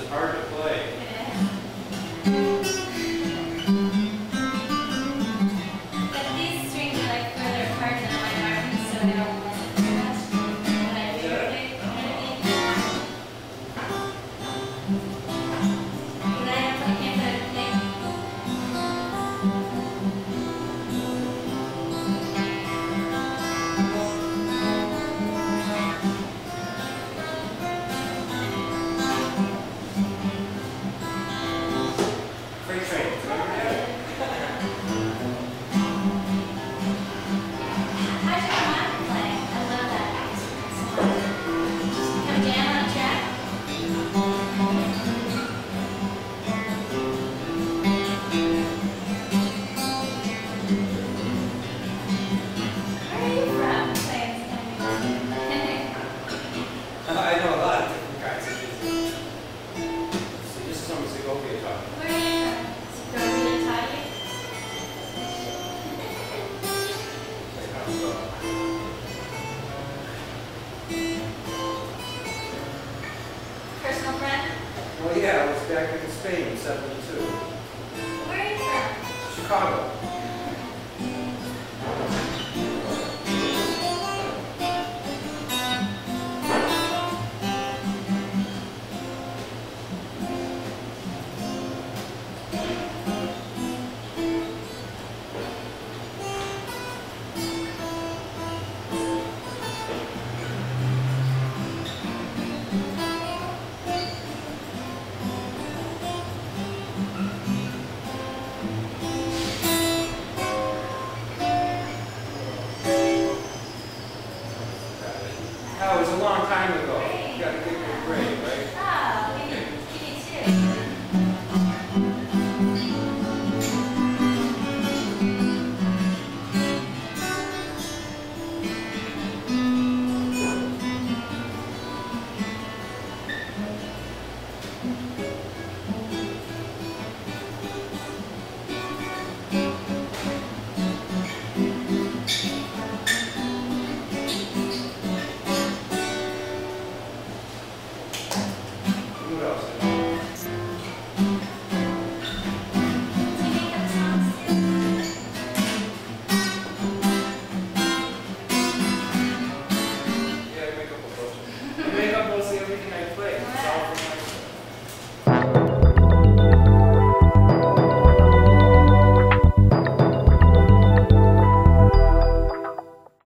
hard to play. But these strings are like further apart than my arms, so they don't mess it too much. When I do it, but I have like hands that are thick. Freight train. How's your mind playing? I love that. Come jam on a track? Where are you from? Playing some music. I know a lot of different kinds of music. So this is some Segovia talk. Where are you from? Segovia, Italy? Personal friend? Well, yeah, I was back in Spain in '72. Where are you from? Chicago.